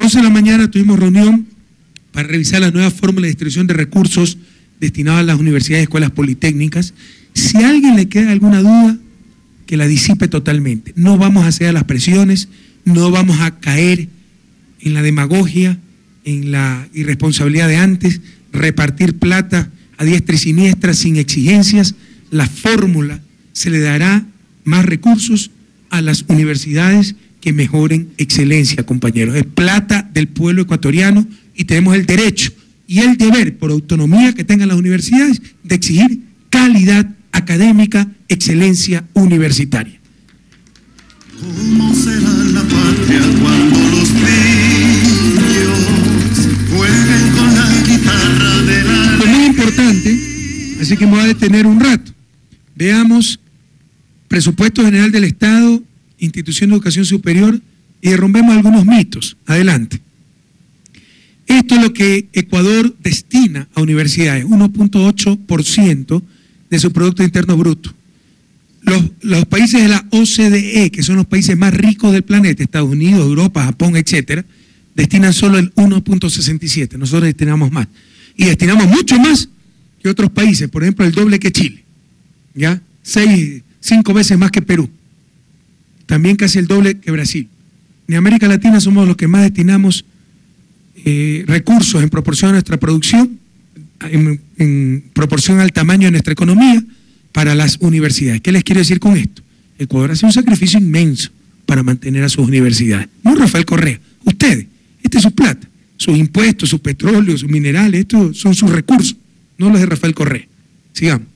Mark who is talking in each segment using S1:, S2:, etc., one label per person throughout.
S1: 11 de la mañana tuvimos reunión para revisar la nueva fórmula de distribución de recursos destinados a las universidades y escuelas politécnicas. Si a alguien le queda alguna duda, que la disipe totalmente. No vamos a ceder a las presiones, no vamos a caer en la demagogia, en la irresponsabilidad de antes, repartir plata a diestra y siniestra sin exigencias. La fórmula se le dará más recursos a las universidades que mejoren excelencia, compañeros. Es plata del pueblo ecuatoriano y tenemos el derecho y el deber, por autonomía que tengan las universidades, de exigir calidad académica, excelencia universitaria.
S2: ¿Cómo será la patria cuando los niños jueguen con la guitarra de la...
S1: Es muy importante, así que me voy a detener un rato. Veamos presupuesto general del Estado, institución de educación superior, y derrumbemos algunos mitos. Adelante. Esto es lo que Ecuador destina a universidades, 1.8% de su Producto Interno Bruto. Los países de la OCDE, que son los países más ricos del planeta, Estados Unidos, Europa, Japón, etcétera, destinan solo el 1.67%. Nosotros destinamos más. Y destinamos mucho más que otros países, por ejemplo, el doble que Chile, ¿ya? 5 veces más que Perú. También casi el doble que Brasil. En América Latina somos los que más destinamos recursos en proporción a nuestra producción, en proporción al tamaño de nuestra economía, para las universidades. ¿Qué les quiero decir con esto? Ecuador hace un sacrificio inmenso para mantener a sus universidades. No Rafael Correa, ustedes, esta es su plata, sus impuestos, su petróleo, sus minerales, estos son sus recursos, no los de Rafael Correa. Sigamos.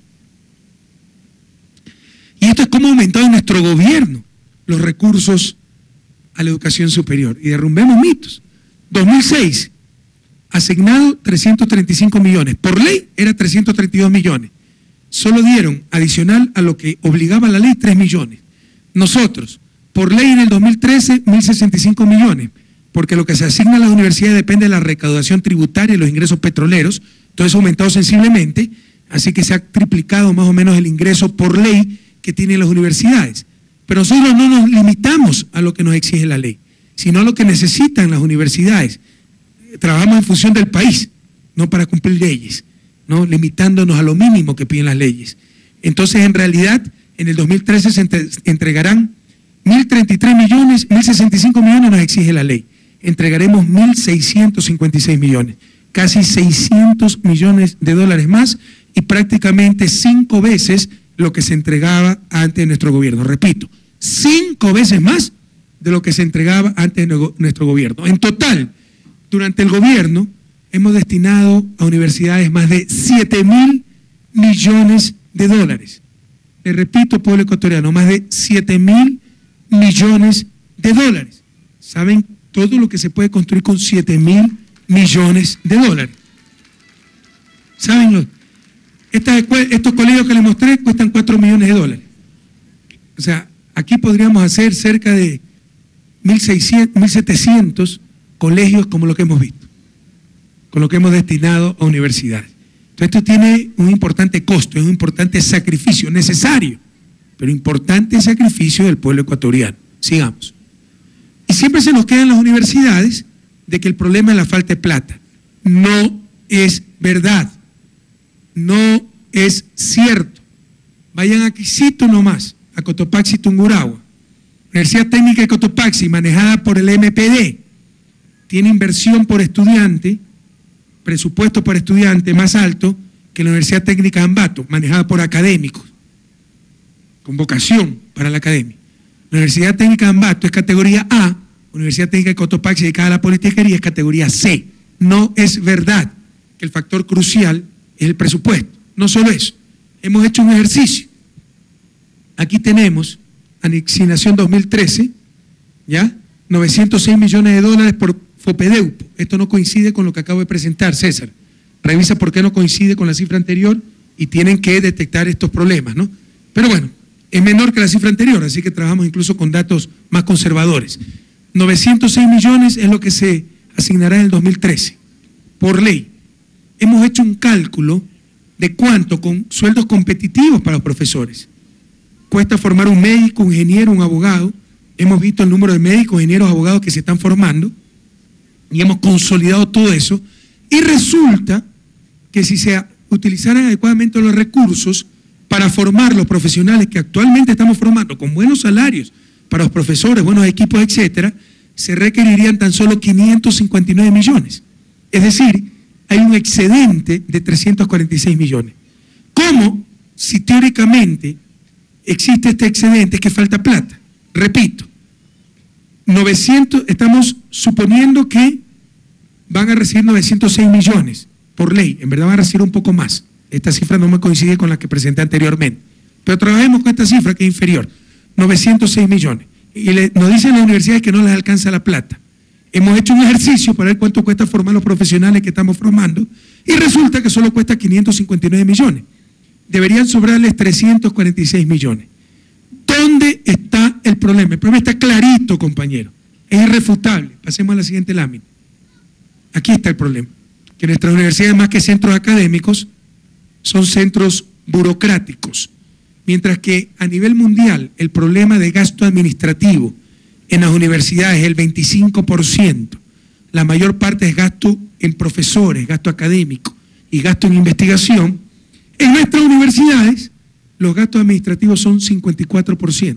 S1: Y esto es cómo ha aumentado en nuestro gobierno los recursos a la educación superior. Y derrumbemos mitos. 2006, asignado 335 millones. Por ley era 332 millones. Solo dieron adicional a lo que obligaba la ley 3 millones. Nosotros, por ley en el 2013, 1.065 millones, porque lo que se asigna a las universidades depende de la recaudación tributaria y los ingresos petroleros. Entonces ha aumentado sensiblemente, así que se ha triplicado más o menos el ingreso por ley que tienen las universidades. Pero nosotros no nos limitamos a lo que nos exige la ley, sino a lo que necesitan las universidades. Trabajamos en función del país, no para cumplir leyes, ¿no? Limitándonos a lo mínimo que piden las leyes. Entonces, en realidad, en el 2013 se entregarán 1.033 millones, 1.065 millones nos exige la ley. Entregaremos 1.656 millones, casi 600 millones de dólares más y prácticamente 5 veces lo que se entregaba antes de nuestro gobierno. Repito, 5 veces más de lo que se entregaba antes de nuestro gobierno. En total, durante el gobierno, hemos destinado a universidades más de 7.000 millones de dólares. Le repito, pueblo ecuatoriano, más de 7.000 millones de dólares. ¿Saben todo lo que se puede construir con 7.000 millones de dólares? ¿Saben? Estos colegios que les mostré cuestan 4 millones de dólares. O sea, aquí podríamos hacer cerca de 1.600, 1.700 colegios como lo que hemos visto, con lo que hemos destinado a universidades. Entonces esto tiene un importante costo, es un importante sacrificio, necesario, pero importante sacrificio del pueblo ecuatoriano. Sigamos. Y siempre se nos quedan las universidades de que el problema es la falta de plata. No es verdad. No es cierto. Vayan a Quisito nomás, a Cotopaxi, Tungurahua. Universidad Técnica de Cotopaxi, manejada por el MPD, tiene inversión por estudiante, presupuesto por estudiante más alto que la Universidad Técnica de Ambato, manejada por académicos, con vocación para la academia. La Universidad Técnica de Ambato es categoría A, Universidad Técnica de Cotopaxi dedicada a la politiquería es categoría C. No es verdad que el factor crucial es el presupuesto. No solo eso, hemos hecho un ejercicio. Aquí tenemos asignación 2013, ¿ya? 906 millones de dólares por FOPEDEUPO. Esto no coincide con lo que acabo de presentar, César. Revisa por qué no coincide con la cifra anterior y tienen que detectar estos problemas, ¿no? Pero bueno, es menor que la cifra anterior, así que trabajamos incluso con datos más conservadores. 906 millones es lo que se asignará en el 2013, por ley. Hemos hecho un cálculo de cuánto, con sueldos competitivos para los profesores, cuesta formar un médico, un ingeniero, un abogado. Hemos visto el número de médicos, ingenieros, abogados que se están formando. y hemos consolidado todo eso, y resulta que si se utilizaran adecuadamente los recursos para formar los profesionales que actualmente estamos formando con buenos salarios para los profesores, buenos equipos, etcétera, se requerirían tan solo 559 millones. Es decir, hay un excedente de 346 millones. ¿Cómo? Si teóricamente existe este excedente, es que falta plata. Repito, 900, estamos suponiendo que van a recibir 906 millones por ley, en verdad van a recibir un poco más. Esta cifra no me coincide con la que presenté anteriormente, pero trabajemos con esta cifra que es inferior, 906 millones. Y nos dicen las universidades que no les alcanza la plata. Hemos hecho un ejercicio para ver cuánto cuesta formar los profesionales que estamos formando y resulta que solo cuesta 559 millones. Deberían sobrarles 346 millones. ¿Dónde está el problema? El problema está clarito, compañero. Es irrefutable. Pasemos a la siguiente lámina. Aquí está el problema. Que nuestras universidades, más que centros académicos, son centros burocráticos. Mientras que a nivel mundial el problema de gasto administrativo en las universidades es el 25%. La mayor parte es gasto en profesores, gasto académico y gasto en investigación. En nuestras universidades los gastos administrativos son 54%.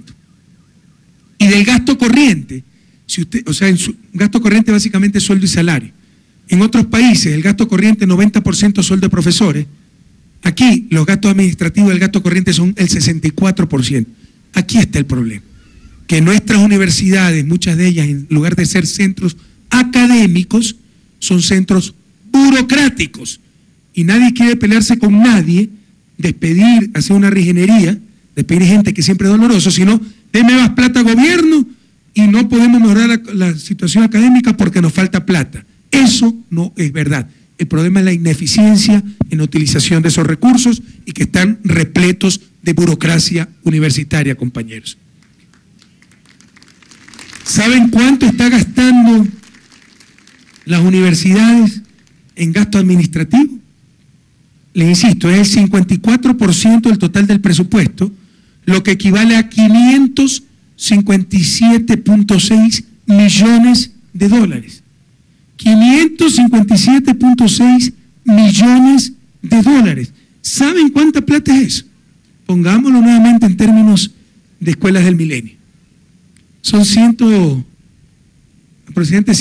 S1: Y del gasto corriente, si usted, o sea, en su gasto corriente básicamente es sueldo y salario. En otros países el gasto corriente 90% sueldo de profesores. Aquí los gastos administrativos del gasto corriente son el 64%. Aquí está el problema. Que nuestras universidades, muchas de ellas, en lugar de ser centros académicos, son centros burocráticos. Y nadie quiere pelearse con nadie, despedir, hacer una regenería, despedir gente que siempre es doloroso, sino deme más plata gobierno y no podemos mejorar la situación académica porque nos falta plata. Eso no es verdad. El problema es la ineficiencia en la utilización de esos recursos y que están repletos de burocracia universitaria, compañeros. ¿Saben cuánto está gastando las universidades en gasto administrativo? Les insisto, es el 54% del total del presupuesto, lo que equivale a 557.6 millones de dólares. 557.6 millones de dólares. ¿Saben cuánta plata es eso? Pongámoslo nuevamente en términos de escuelas del milenio. Son aproximadamente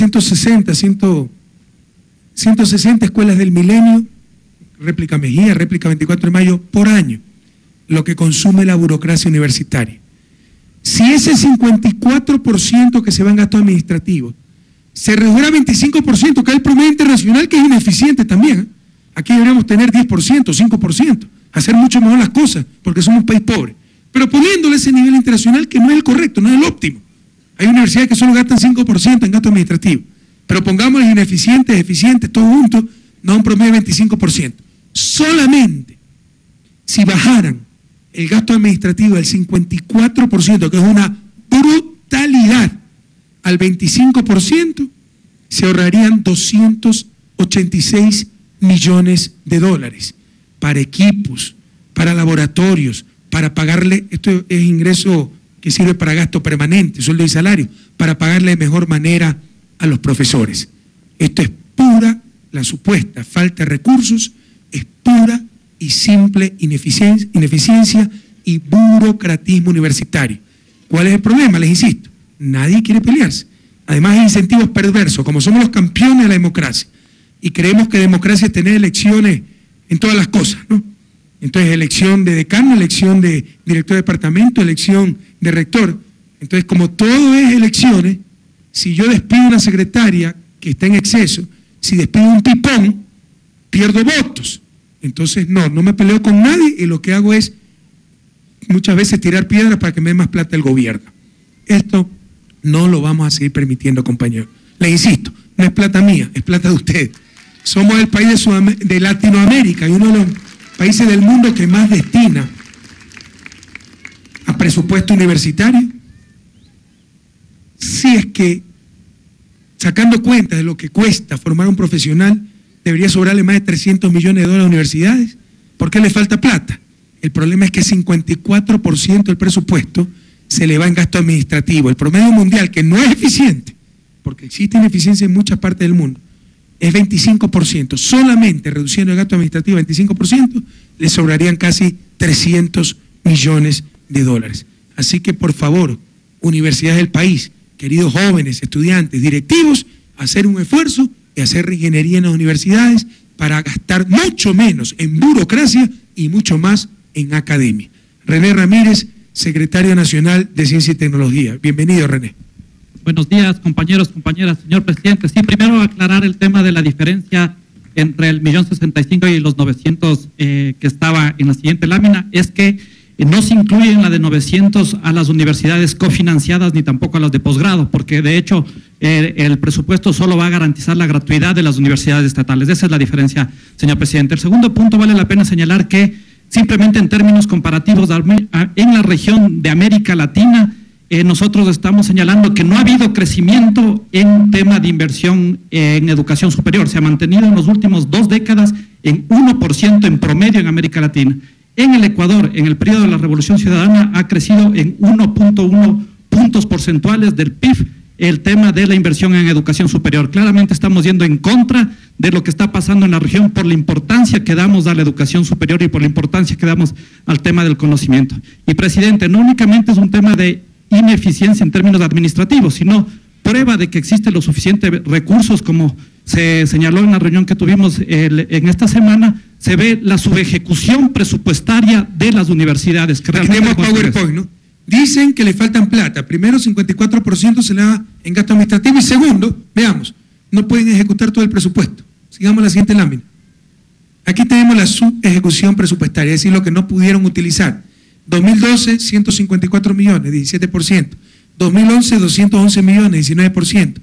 S1: 160 escuelas del milenio, réplica Mejía, réplica 24 de mayo, por año, lo que consume la burocracia universitaria. Si ese 54% que se va en gasto administrativo se redujera a 25%, que es el promedio internacional, que es ineficiente también. Aquí deberíamos tener 10%, 5%, hacer mucho mejor las cosas, porque somos un país pobre. Pero poniéndole ese nivel internacional que no es el correcto, no es el óptimo. Hay universidades que solo gastan 5% en gasto administrativo, pero pongámosles ineficientes, eficientes, todo junto, no un promedio de 25%. Solamente si bajaran el gasto administrativo del 54%, que es una brutalidad, al 25%, se ahorrarían 286 millones de dólares para equipos, para laboratorios, para pagarle, esto es ingreso que sirve para gasto permanente, sueldo y salario, para pagarle de mejor manera a los profesores. Esto es pura, la supuesta falta de recursos, es pura y simple ineficiencia y burocratismo universitario. ¿Cuál es el problema? Les insisto. Nadie quiere pelearse. Además hay incentivos perversos, como somos los campeones de la democracia y creemos que democracia es tener elecciones en todas las cosas, ¿no? Entonces elección de decano, elección de director de departamento, elección de rector. Entonces como todo es elecciones, si yo despido a una secretaria que está en exceso, si despido a un pipón, pierdo votos. Entonces no me peleo con nadie y lo que hago es muchas veces tirar piedras para que me dé más plata el gobierno. Esto no lo vamos a seguir permitiendo, compañeros. Les insisto, no es plata mía, es plata de ustedes. Somos el país de Latinoamérica y uno de los países del mundo que más destina a presupuesto universitario. Si es que, sacando cuenta de lo que cuesta formar un profesional, debería sobrarle más de 300 millones de dólares a universidades. ¿Por qué le falta plata? El problema es que 54% del presupuesto se le va en gasto administrativo. El promedio mundial, que no es eficiente, porque existe ineficiencia en muchas partes del mundo, es 25%. Solamente reduciendo el gasto administrativo 25%, le sobrarían casi 300 millones de dólares. Así que, por favor, universidades del país, queridos jóvenes, estudiantes, directivos, hacer un esfuerzo y hacer reingeniería en las universidades para gastar mucho menos en burocracia y mucho más en academia. René Ramírez, secretario nacional de Ciencia y Tecnología. Bienvenido, René.
S3: Buenos días, compañeros, compañeras, señor presidente. Sí, primero aclarar el tema de la diferencia entre el 1.065.000 y los 900 que estaba en la siguiente lámina, es que no se incluyen la de 900 a las universidades cofinanciadas ni tampoco a las de posgrado, porque de hecho el presupuesto solo va a garantizar la gratuidad de las universidades estatales. Esa es la diferencia, señor presidente. El segundo punto, vale la pena señalar que simplemente en términos comparativos en la región de América Latina, nosotros estamos señalando que no ha habido crecimiento en tema de inversión en educación superior. Se ha mantenido en las últimas 2 décadas en 1% en promedio en América Latina. En el Ecuador, en el periodo de la Revolución Ciudadana, ha crecido en 1.1 puntos porcentuales del PIB el tema de la inversión en educación superior. Claramente estamos yendo en contra de lo que está pasando en la región por la importancia que damos a la educación superior y por la importancia que damos al tema del conocimiento. Y, presidente, no únicamente es un tema de ineficiencia en términos administrativos, sino prueba de que existen los suficientes recursos, como se señaló en la reunión que tuvimos en esta semana, se ve la subejecución presupuestaria de las universidades. Que
S1: aquí tenemos PowerPoint, ¿no? Dicen que le faltan plata. Primero, 54% se le da en gasto administrativo y segundo, veamos, no pueden ejecutar todo el presupuesto. Sigamos la siguiente lámina. Aquí tenemos la subejecución presupuestaria, es decir, lo que no pudieron utilizar. 2012, 154 millones, 17%. 2011, 211 millones, 19%.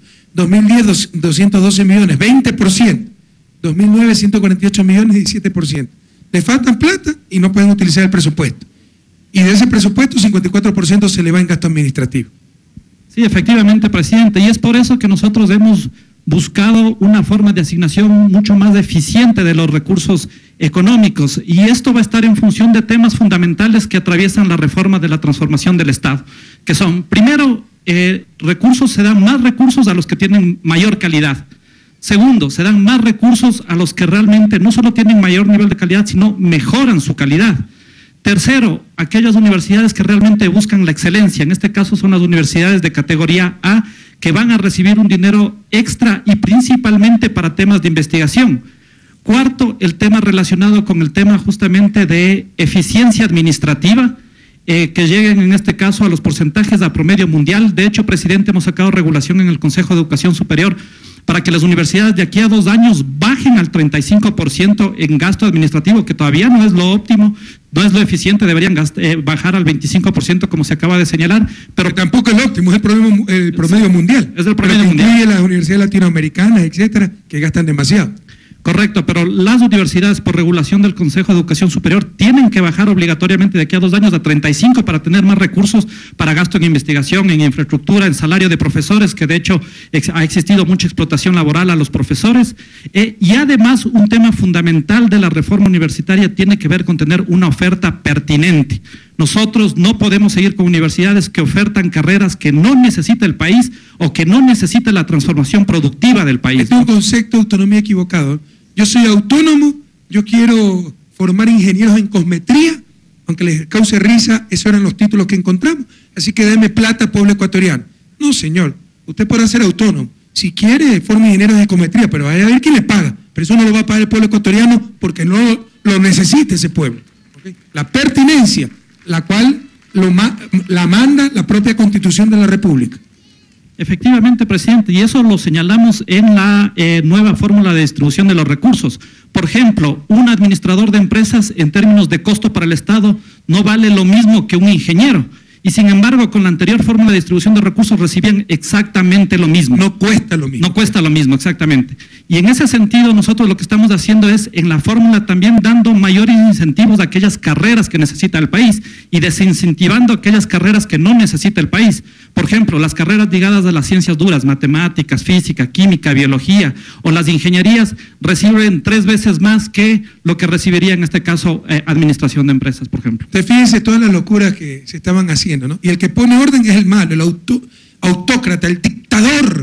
S1: 2010, 212 millones, 20%. 2009, 148 millones, 17%. Le faltan plata y no pueden utilizar el presupuesto. Y de ese presupuesto, 54% se le va en gasto administrativo.
S3: Sí, efectivamente, presidente, y es por eso que nosotros hemos buscado una forma de asignación mucho más eficiente de los recursos económicos, y esto va a estar en función de temas fundamentales que atraviesan la reforma de la transformación del Estado, que son, primero, se dan más recursos a los que tienen mayor calidad. Segundo, se dan más recursos a los que realmente no solo tienen mayor nivel de calidad, sino mejoran su calidad. Tercero, aquellas universidades que realmente buscan la excelencia, en este caso son las universidades de categoría A, que van a recibir un dinero extra y principalmente para temas de investigación. Cuarto, el tema relacionado con el tema justamente de eficiencia administrativa, que lleguen en este caso a los porcentajes a promedio mundial. De hecho, presidente, hemos sacado regulación en el Consejo de Educación Superior para que las universidades de aquí a 2 años bajen al 35% en gasto administrativo, que todavía no es lo óptimo, no es lo eficiente, deberían bajar al 25% como se acaba de señalar.
S1: Pero tampoco es lo óptimo, es el promedio mundial.
S3: Es el promedio mundial.
S1: Incluye las universidades latinoamericanas, etcétera, que gastan demasiado.
S3: Correcto, pero las universidades por regulación del Consejo de Educación Superior tienen que bajar obligatoriamente de aquí a 2 años a 35 para tener más recursos para gasto en investigación, en infraestructura, en salario de profesores, que de hecho ha existido mucha explotación laboral a los profesores. Y además un tema fundamental de la reforma universitaria tiene que ver con tener una oferta pertinente. Nosotros no podemos seguir con universidades que ofertan carreras que no necesita el país o que no necesita la transformación productiva del país.
S1: Este es un concepto de autonomía equivocado. Yo soy autónomo, yo quiero formar ingenieros en cosmetría, aunque les cause risa, esos eran los títulos que encontramos, así que deme plata, pueblo ecuatoriano. No, señor, usted podrá ser autónomo. Si quiere, forme ingenieros de cosmetría, pero vaya a ver quién le paga. Pero eso no lo va a pagar el pueblo ecuatoriano porque no lo necesita ese pueblo. ¿Okay? La pertinencia, la cual la manda la propia Constitución de la República.
S3: Efectivamente, presidente, y eso lo señalamos en la nueva fórmula de distribución de los recursos. Por ejemplo, un administrador de empresas en términos de costo para el Estado no vale lo mismo que un ingeniero. Y sin embargo, con la anterior fórmula de distribución de recursos recibían exactamente lo mismo.
S1: No cuesta lo mismo.
S3: No cuesta lo mismo, exactamente. Y en ese sentido, nosotros lo que estamos haciendo es, en la fórmula también dando mayores incentivos a aquellas carreras que necesita el país y desincentivando aquellas carreras que no necesita el país. Por ejemplo, las carreras ligadas a las ciencias duras, matemáticas, física, química, biología, o las ingenierías reciben 3 veces más que lo que recibiría en este caso administración de empresas, por ejemplo.
S1: Te fíjense todas las locuras que se estaban haciendo, ¿no? Y el que pone orden es el malo, el autócrata, el dictador,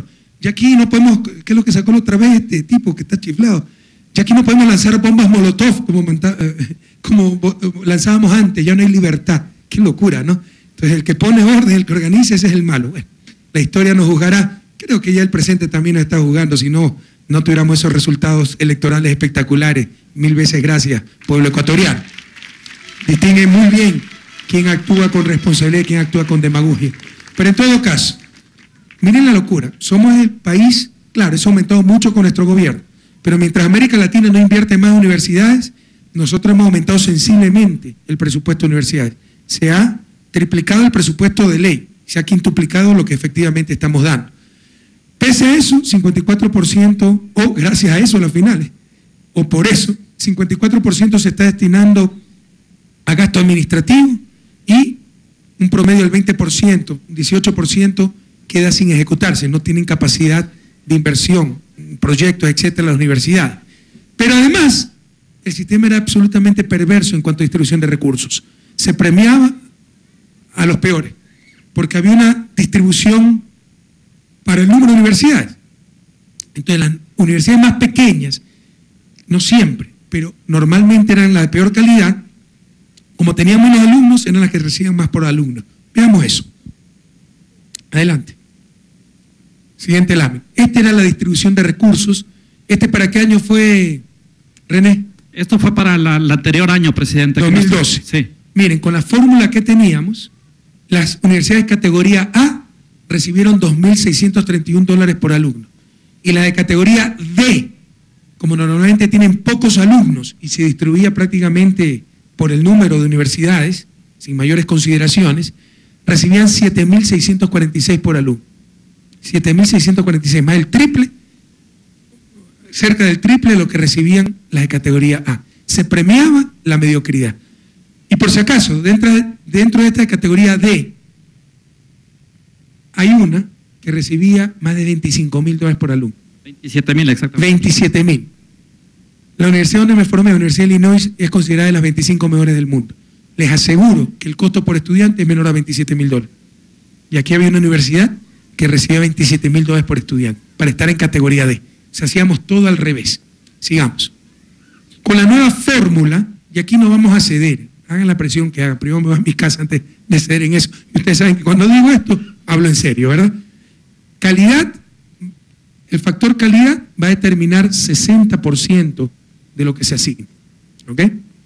S1: Ya aquí no podemos, ¿qué es lo que sacó la otra vez este tipo que está chiflado? Ya aquí no podemos lanzar bombas Molotov como lanzábamos antes, ya no hay libertad. Qué locura, ¿no? Entonces el que pone orden, el que organiza, ese es el malo. Bueno, la historia nos juzgará. Creo que ya el presente también nos está juzgando, si no tuviéramos esos resultados electorales espectaculares. 1000 veces gracias, pueblo ecuatoriano. Distingue muy bien quién actúa con responsabilidad y quién actúa con demagogia. Pero en todo caso, miren la locura. Somos el país, claro, eso ha aumentado mucho con nuestro gobierno, pero mientras América Latina no invierte más en universidades, nosotros hemos aumentado sensiblemente el presupuesto de universidades. Se ha triplicado el presupuesto de ley, se ha quintuplicado lo que efectivamente estamos dando. Pese a eso, 54%, o gracias a eso a las finales, o por eso, 54% se está destinando a gasto administrativo y un promedio del 20%, 18% queda sin ejecutarse, no tienen capacidad de inversión, proyectos, etcétera, las universidades. Pero además, el sistema era absolutamente perverso en cuanto a distribución de recursos. Se premiaba a los peores, porque había una distribución para el número de universidades. Entonces, las universidades más pequeñas, no siempre, pero normalmente eran las de peor calidad, como tenían menos alumnos, eran las que recibían más por alumno. Veamos eso. Adelante. Siguiente lámina. Esta era la distribución de recursos. ¿Para qué año fue, René?
S3: Esto fue para el anterior año, presidente.
S1: 2012.
S3: Sí.
S1: Miren, con la fórmula que teníamos, las universidades de categoría A recibieron $2.631 por alumno. Y las de categoría D, como normalmente tienen pocos alumnos y se distribuía prácticamente por el número de universidades, sin mayores consideraciones, recibían 7.646 por alumno. 7.646, más el triple, cerca del triple de lo que recibían las de categoría A. Se premiaba la mediocridad. Y por si acaso, dentro de esta categoría D, hay una que recibía más de $25.000 por alumno.
S3: 27.000 exactamente.
S1: 27.000. La universidad donde me formé, la Universidad de Illinois, es considerada de las 25 mejores del mundo. Les aseguro que el costo por estudiante es menor a $27.000. Y aquí había una universidad que recibía $27.000 por estudiante, para estar en categoría D. O sea, hacíamos todo al revés. Sigamos. Con la nueva fórmula, y aquí no vamos a ceder, hagan la presión que hagan, primero me voy a mi casa antes de ceder en eso. Y ustedes saben que cuando digo esto, hablo en serio, ¿verdad? Calidad, el factor calidad va a determinar 60% de lo que se asigne. ¿Ok?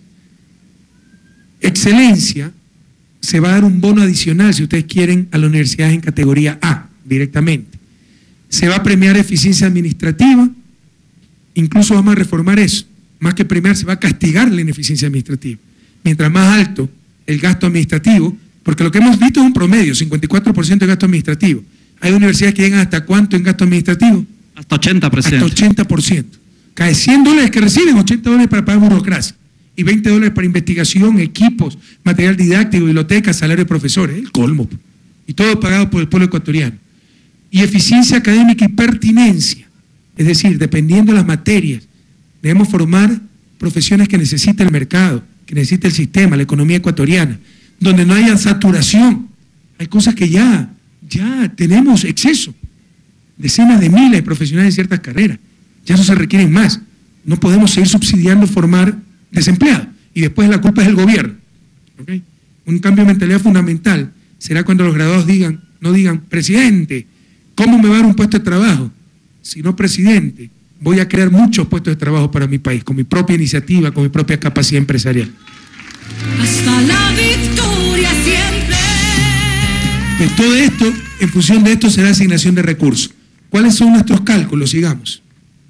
S1: Excelencia, se va a dar un bono adicional, si ustedes quieren, a las universidades en categoría A, directamente. Se va a premiar eficiencia administrativa, incluso vamos a reformar eso. Más que premiar, se va a castigar la ineficiencia administrativa. Mientras más alto el gasto administrativo, porque lo que hemos visto es un promedio, 54% de gasto administrativo. Hay universidades que llegan hasta ¿cuánto en gasto administrativo?
S3: Hasta 80%.
S1: Hasta 80%. Cada $100 que reciben, $80 para pagar burocracia. Y $20 para investigación, equipos, material didáctico, bibliotecas, salario de profesores. El colmo. Y todo pagado por el pueblo ecuatoriano. Y eficiencia académica y pertinencia. Es decir, dependiendo de las materias, debemos formar profesiones que necesita el mercado, que necesita el sistema, la economía ecuatoriana, donde no haya saturación. Hay cosas que ya tenemos exceso. Decenas de miles de profesionales en ciertas carreras. Ya no se requieren más. No podemos seguir subsidiando formar desempleados. Y después la culpa es del gobierno. ¿Okay? Un cambio de mentalidad fundamental será cuando los graduados no digan, presidente, ¿cómo me va a dar un puesto de trabajo? Si no, presidente, voy a crear muchos puestos de trabajo para mi país, con mi propia iniciativa, con mi propia capacidad empresarial.
S4: Hasta la victoria siempre.
S1: Pues todo esto, en función de esto, será asignación de recursos. ¿Cuáles son nuestros cálculos? Sigamos.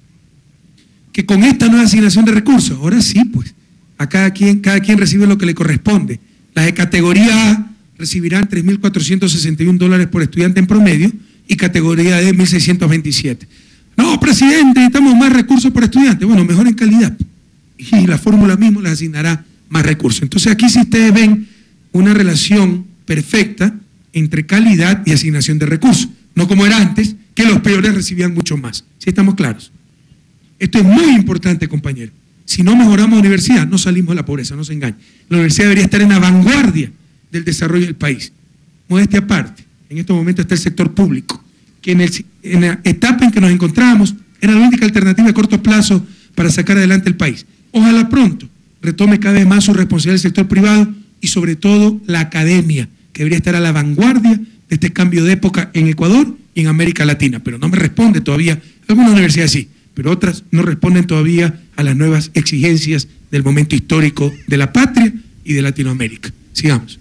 S1: Que con esta nueva asignación de recursos, ahora sí, pues, a cada quien recibe lo que le corresponde. Las de categoría A recibirán $3.461 por estudiante en promedio y categoría D 1.627. No, presidente, necesitamos más recursos por estudiante. Bueno, mejor en calidad. Y la fórmula misma les asignará más recursos. Entonces aquí sí ustedes ven una relación perfecta entre calidad y asignación de recursos. No como era antes, que los peores recibían mucho más. ¿Sí estamos claros? Esto es muy importante, compañeros. Si no mejoramos la universidad, no salimos de la pobreza, no se engañen. La universidad debería estar en la vanguardia del desarrollo del país. Modestia aparte, en estos momentos está el sector público, que en la etapa en que nos encontramos, era la única alternativa a corto plazo para sacar adelante el país. Ojalá pronto retome cada vez más su responsabilidad del sector privado y sobre todo la academia, que debería estar a la vanguardia de este cambio de época en Ecuador y en América Latina. Pero no me responde todavía, algunas universidades sí, pero otras no responden todavía a las nuevas exigencias del momento histórico de la patria y de Latinoamérica. Sigamos.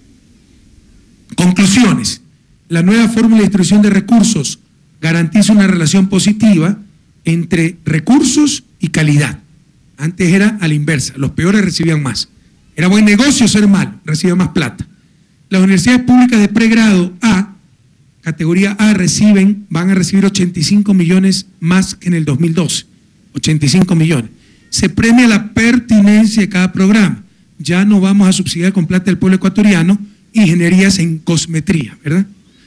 S1: Conclusiones. La nueva fórmula de distribución de recursos garantiza una relación positiva entre recursos y calidad. Antes era a la inversa, los peores recibían más. Era buen negocio ser malo, recibían más plata. Las universidades públicas de pregrado A, categoría A, van a recibir 85 millones más que en el 2012. 85 millones. Se premia la pertinencia de cada programa. Ya no vamos a subsidiar con plata del pueblo ecuatoriano ingenierías en cosmetría, ¿verdad?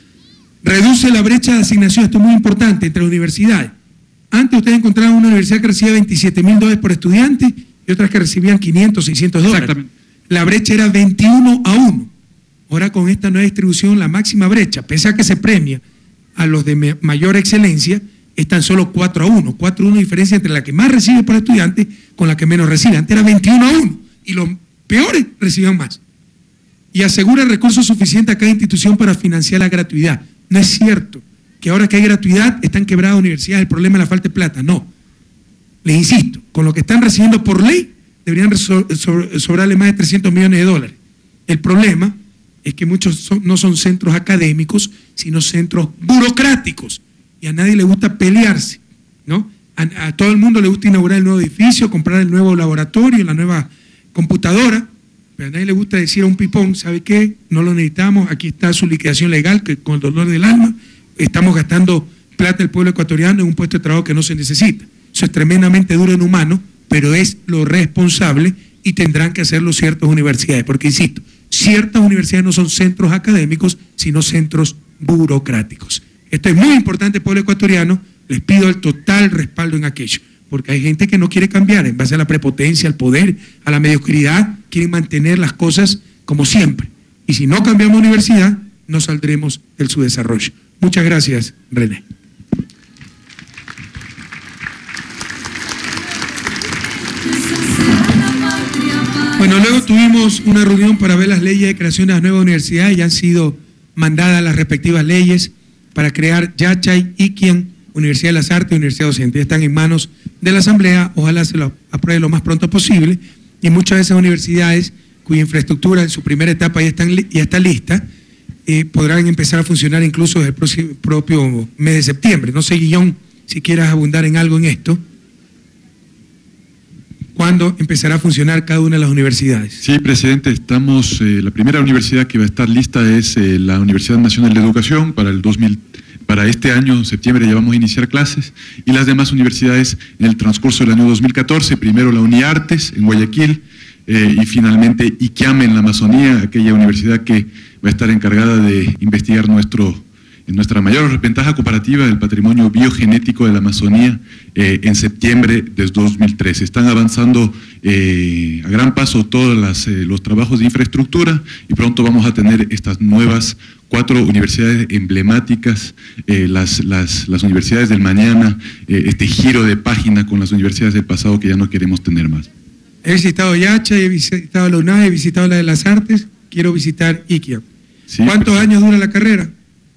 S1: Reduce la brecha de asignación, esto es muy importante, entre las universidades. Antes ustedes encontraban una universidad que recibía $27,000 por estudiante y otras que recibían $500, $600.
S3: Exactamente.
S1: La brecha era 21-1. Ahora con esta nueva distribución, la máxima brecha, pese a que se premia a los de mayor excelencia, es tan solo 4-1. 4-1 diferencia entre la que más recibe por estudiante con la que menos recibe. Antes era 21-1 y los peores recibían más. Y asegura recursos suficientes a cada institución para financiar la gratuidad. No es cierto que ahora que hay gratuidad están quebradas universidades, el problema es la falta de plata. No. Les insisto, con lo que están recibiendo por ley, deberían sobrarle más de $300 millones. El problema es que muchos no son centros académicos, sino centros burocráticos. Y a nadie le gusta pelearse, ¿no? A todo el mundo le gusta inaugurar el nuevo edificio, comprar el nuevo laboratorio, la nueva computadora, pero a nadie le gusta decir a un pipón, ¿sabe qué? No lo necesitamos, aquí está su liquidación legal, que con el dolor del alma estamos gastando plata del pueblo ecuatoriano en un puesto de trabajo que no se necesita. Eso es tremendamente duro en humano, pero es lo responsable y tendrán que hacerlo ciertas universidades, porque insisto, ciertas universidades no son centros académicos, sino centros burocráticos. Esto es muy importante, pueblo ecuatoriano, les pido el total respaldo en aquello, porque hay gente que no quiere cambiar en base a la prepotencia, al poder, a la mediocridad, quieren mantener las cosas como siempre. Y si no cambiamos universidad, no saldremos del subdesarrollo. Muchas gracias, René. Bueno, luego tuvimos una reunión para ver las leyes de creación de las nuevas universidades, ya han sido mandadas las respectivas leyes para crear Yachay, Iquian, Universidad de las Artes y Universidad Docente. Ya están en manos de la Asamblea, ojalá se lo apruebe lo más pronto posible, y muchas de esas universidades cuya infraestructura en su primera etapa ya está lista, podrán empezar a funcionar incluso desde el propio mes de septiembre. No sé, Guillón, si quieras abundar en algo en esto. ¿Cuándo empezará a funcionar cada una de las universidades?
S5: Sí, presidente, estamos, la primera universidad que va a estar lista es la Universidad Nacional de Educación para este año, septiembre, ya vamos a iniciar clases, y las demás universidades en el transcurso del año 2014, primero la UniArtes en Guayaquil, y finalmente Iquiame en la Amazonía, aquella universidad que va a estar encargada de investigar nuestra mayor ventaja comparativa del patrimonio biogenético de la Amazonía en septiembre de 2013. Están avanzando a gran paso todos los trabajos de infraestructura y pronto vamos a tener estas nuevas 4 universidades emblemáticas, las universidades del mañana, este giro de página con las universidades del pasado que ya no queremos tener más.
S1: He visitado Yacha, he visitado la UNAD, he visitado la de las Artes, quiero visitar Iquia. Sí, ¿cuántos años dura la carrera?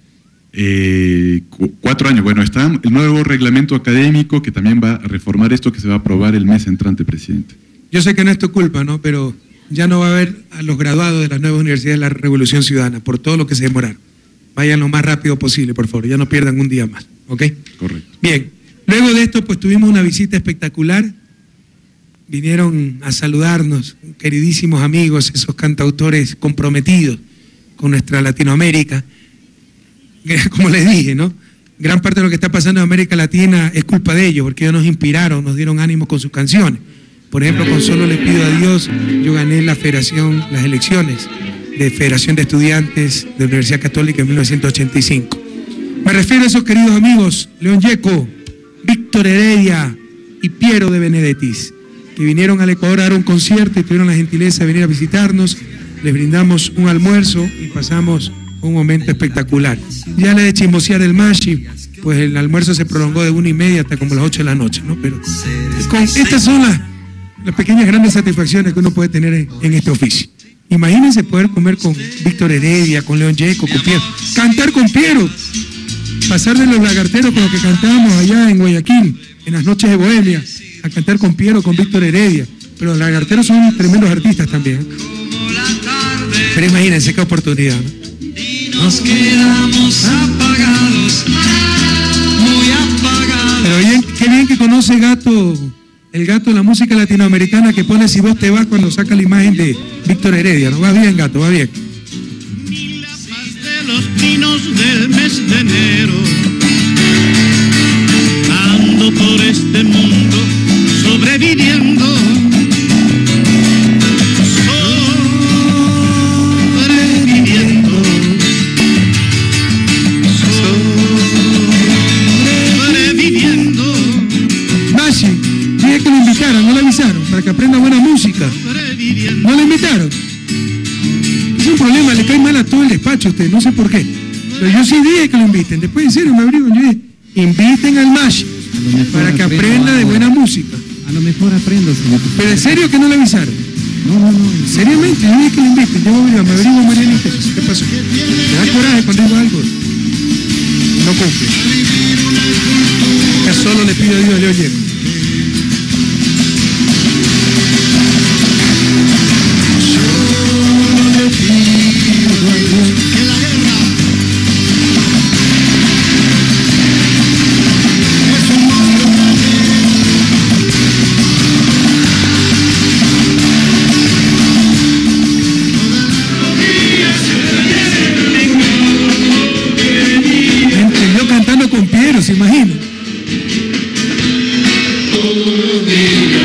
S5: 4 años. Bueno, está el nuevo reglamento académico que también va a reformar esto, que se va a aprobar el mes entrante, presidente.
S1: Yo sé que no es tu culpa, ¿no? Pero ya no va a haber a los graduados de las nuevas universidades de la Revolución Ciudadana, por todo lo que se demoraron. Vayan lo más rápido posible, por favor, ya no pierdan un día más, ¿ok?
S5: Correcto.
S1: Bien, luego de esto, pues tuvimos una visita espectacular. Vinieron a saludarnos, queridísimos amigos, esos cantautores comprometidos con nuestra Latinoamérica. Como les dije, ¿no? Gran parte de lo que está pasando en América Latina es culpa de ellos, porque ellos nos inspiraron, nos dieron ánimo con sus canciones. Por ejemplo, con Solo le pido a Dios, yo gané las elecciones de Federación de Estudiantes de la Universidad Católica en 1985. Me refiero a esos queridos amigos, León Yeco, Víctor Heredia y Piero de Benedettis, que vinieron al Ecuador a dar un concierto y tuvieron la gentileza de venir a visitarnos. Les brindamos un almuerzo y pasamos un momento espectacular. Ya le de chismosear el Mashi, pues el almuerzo se prolongó de 1:30 hasta como las 8 de la noche, ¿no? Pero estas son las pequeñas grandes satisfacciones que uno puede tener en este oficio. Imagínense poder comer con Víctor Heredia, con León Gieco, con Piero, cantar con Piero, pasar de los lagarteros con lo que cantábamos allá en Guayaquil, en las noches de Bohemia, a cantar con Piero, con Víctor Heredia. Pero los lagarteros son tremendos artistas también. Pero imagínense qué oportunidad, ¿no?
S2: Nos quedamos apagados, muy apagados.
S1: Pero bien, qué bien que conoce Gato, el Gato de la música latinoamericana, que pone Si Vos Te Vas cuando saca la imagen de Víctor Heredia, ¿no? Va bien, Gato, va bien.
S2: De los pinos del mes de enero, ando por este mundo sobreviviendo,
S1: Mashi, dije que lo invitaran, no lo avisaron, para que aprenda buena música. ¿No lo invitaron? Es un problema, le cae mal a todo el despacho a usted, no sé por qué. Pero yo sí dije que lo inviten. Después, en serio, me abrigo, yo dije, inviten al Mashi para que aprenda de buena música.
S6: A lo mejor aprendo, señor.
S1: Pero en serio que no le avisaron.
S6: No.
S1: Seriamente, yo dije que lo inviten. Yo me abrigo, Marianita. ¿Qué pasó? Me da coraje cuando digo algo. No cumple. Ya solo le pido a Dios, León Gieco. ¿Se imagina?